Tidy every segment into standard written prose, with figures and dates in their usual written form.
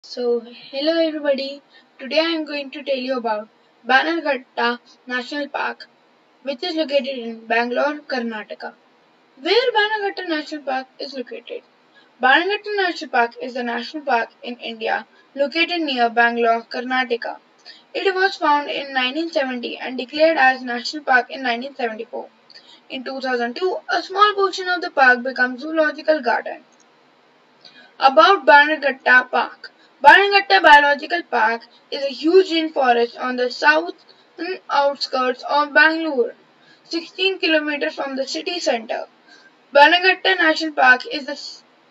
Hello everybody. Today I am going to tell you about Bannerghatta National Park, which is located in Bangalore, Karnataka. Where Bannerghatta National Park is located? Bannerghatta National Park is a national park in India located near Bangalore, Karnataka. It was founded in 1970 and declared as National Park in 1974. In 2002, a small portion of the park became Zoological Garden. About Bannerghatta Park. Bannerghatta Biological Park is a huge rainforest on the southern outskirts of Bangalore, 16 kilometers from the city center. Bannerghatta National Park is a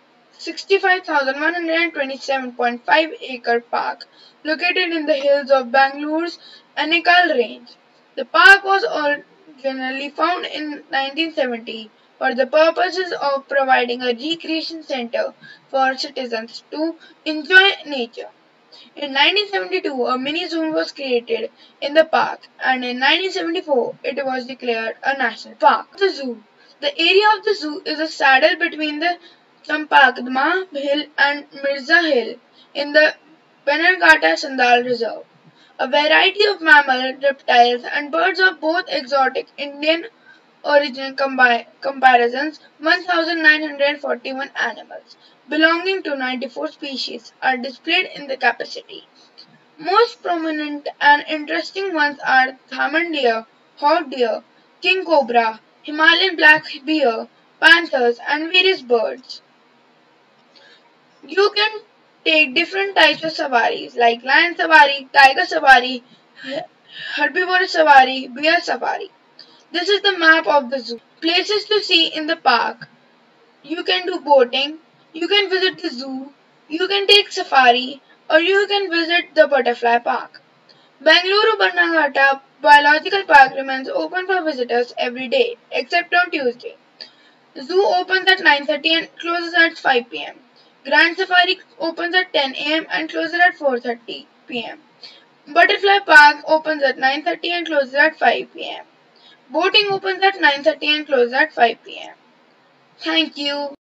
65,127.5-acre park located in the hills of Bangalore's Anekal Range. The park was originally founded in 1970 for the purposes of providing a recreation center for citizens to enjoy nature. In 1972, a mini zoo was created in the park, and in 1974, it was declared a national park. The zoo. The area of the zoo is a saddle between the Champakdama Hill and Mirza Hill in the Bannerghatta Sandal Reserve. A variety of mammals, reptiles, and birds of both exotic Indian origin comparisons 1,941 animals belonging to 94 species are displayed in the capacity. Most prominent and interesting ones are Thaman deer, hawk deer, king cobra, Himalayan black bear, panthers, and various birds. You can take different types of safaris like lion safari, tiger safari, herbivorous safari, bear safari. This is the map of the zoo. Places to see in the park. You can do boating, you can visit the zoo, you can take safari, or you can visit the butterfly park. Bangalore Bannerghatta Biological Park remains open for visitors every day except on Tuesday. Zoo opens at 9:30 and closes at 5 p.m. Grand Safari opens at 10 a.m. and closes at 4:30 p.m. Butterfly Park opens at 9:30 and closes at 5 p.m. Boating opens at 9:30 and closes at 5 p.m. Thank you.